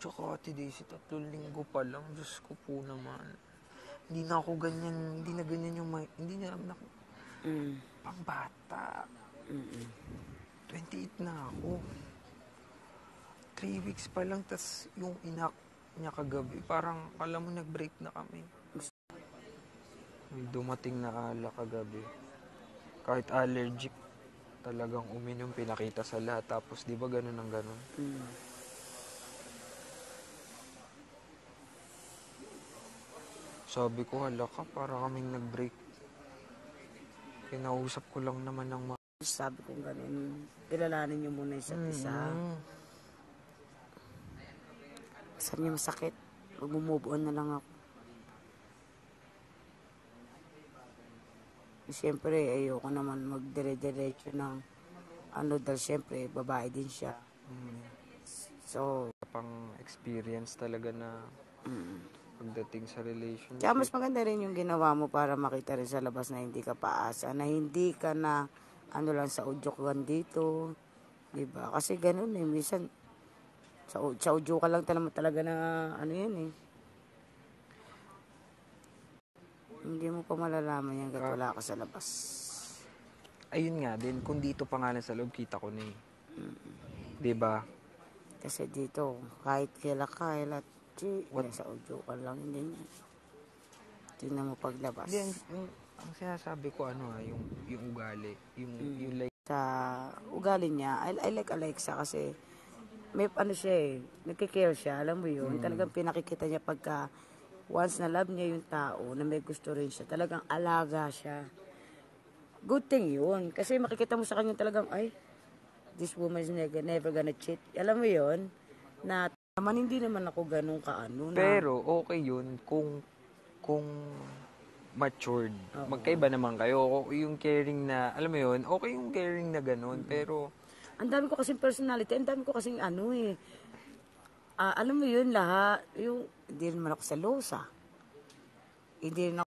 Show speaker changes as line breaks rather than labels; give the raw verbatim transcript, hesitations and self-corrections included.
Tsaka Ate Daisy, tatlong linggo pa lang. Diyos ko po naman. Hindi na ako ganyan, hindi na ganyan yung, may, hindi na ako,
Mm.
pang bata.
Mm-mm.
twenty-eight na ako. Three weeks pa lang, tas yung inak niya kagabi, parang alam mo nag-break na kami. May dumating na ala kagabi. Kahit allergic, talagang uminom, pinakita sa lahat. Tapos di ba ganun ang ganun?
Mm.
Sabi ko, hala ka, para kaming nag-break. Kinausap ko lang naman ng mga...
Sabi ko ganun, kilalanin niyo muna isa't isa.
Mm.
Saan niyo masakit? Mag-move on na lang ako. Siyempre, ayoko naman magdire-diretso ng ano dahil siyempre, babae din siya.
Mm.
So,
Pang experience talaga na
mm.
pagdating sa relationship.
Kaya mas maganda rin yung ginawa mo para makita rin sa labas na hindi ka paasa, na hindi ka na ano lang sa udyok dito. Diba? Kasi ganun eh, minsan sa, sa udyo ka lang talaga, talaga na ano yun eh. Hindi mo pa malalaman yan kahit wala ka sa labas.
Ayun nga din, kung dito pa nga lang sa loob, kita ko na eh.
Mm-mm.
Diba?
Kasi dito, kahit kailan ka, kailan,
What?
sa udyo ka lang, hindi niya. Tingnan mo paglabas.
Hindi, ang, yung, ang sinasabi ko ano ha, yung, yung ugali, yung,
Mm.
yung like,
Sa ugali niya, I, I like Alexa kasi may ano siya eh, nagkikare siya, alam mo yun,
Mm.
talagang pinakikita niya pagka once na love niya yung tao, na may gusto rin siya, talagang alaga siya. Good thing yun, kasi makikita mo sa kanya talagang, ay, this woman is never, never gonna cheat. Alam mo yun, na naman hindi naman ako ganun kaano na.
pero okay yun kung, kung matured.
Oo.
Magkaiba naman kayo. Yung caring na, alam mo yun, okay yung caring na ganun,
Mm-hmm.
pero,
Ang dami ko kasing personality, ang dami ko kasing ano eh. Ah, alam mo yun lahat, yung, hindi naman ako selosa. Hindi rin ako